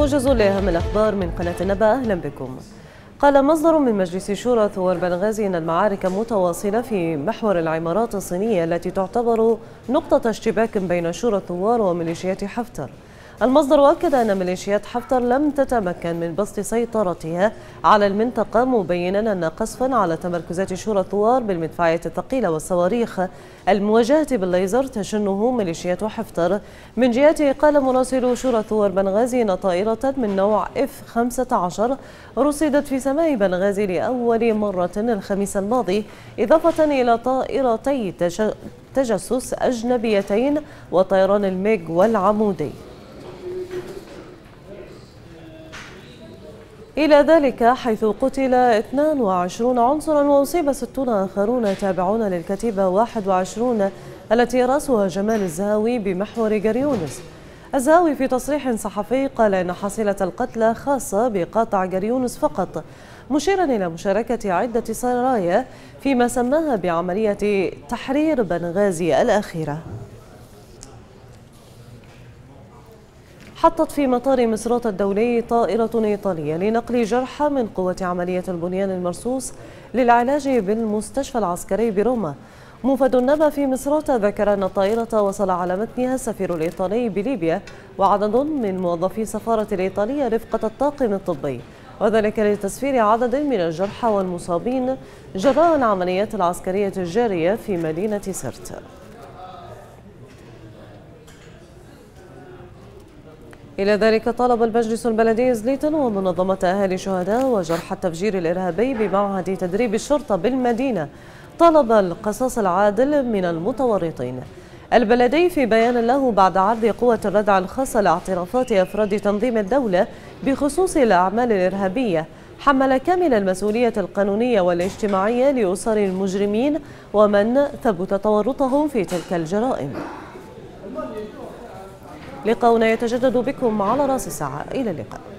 موجز لأهم الأخبار من قناة النبأ، أهلا بكم. قال مصدر من مجلس شورى ثوار بنغازي أن المعارك متواصلة في محور العمارات الصينية التي تعتبر نقطة اشتباك بين شورى الثوار وميليشيات حفتر. المصدر أكد أن ميليشيات حفتر لم تتمكن من بسط سيطرتها على المنطقة، مبينا أن قصفا على تمركزات شورى الثوار بالمدفعية الثقيلة والصواريخ الموجهة بالليزر تشنه ميليشيات حفتر. من جهته قال مراسل شورى ثوار بنغازي أن طائرة من نوع F-15 رصدت في سماء بنغازي لأول مرة الخميس الماضي، إضافة إلى طائرتي تجسس أجنبيتين وطيران الميج والعمودي. إلى ذلك حيث قتل 22 عنصرا وأصيب 60 آخرون تابعون للكتيبة 21 التي رأسها جمال الزهاوي بمحور جريونس. الزهاوي في تصريح صحفي قال إن حصيلة القتلى خاصة بقاطع جريونس فقط، مشيرا إلى مشاركة عدة سرايا فيما سماها بعملية تحرير بنغازي الأخيرة. حطت في مطار مصراتة الدولي طائرة إيطالية لنقل جرحى من قوة عملية البنيان المرصوص للعلاج بالمستشفى العسكري بروما. موفد النبأ في مصراتة ذكر أن الطائرة وصل على متنها السفير الإيطالي بليبيا وعدد من موظفي السفارة الإيطالية رفقة الطاقم الطبي، وذلك لتسفير عدد من الجرحى والمصابين جراء العمليات العسكرية الجارية في مدينة سرت. إلى ذلك طالب المجلس البلدي زليتن ومنظمة أهالي شهداء وجرحى التفجير الإرهابي بمعهد تدريب الشرطة بالمدينة طلب القصاص العادل من المتورطين. البلدي في بيان له بعد عرض قوة الردع الخاصة لاعترافات أفراد تنظيم الدولة بخصوص الأعمال الإرهابية حمل كامل المسؤولية القانونية والاجتماعية لأسر المجرمين ومن ثبت تورطهم في تلك الجرائم. لقاؤنا يتجدد بكم على رأس الساعة، إلى اللقاء.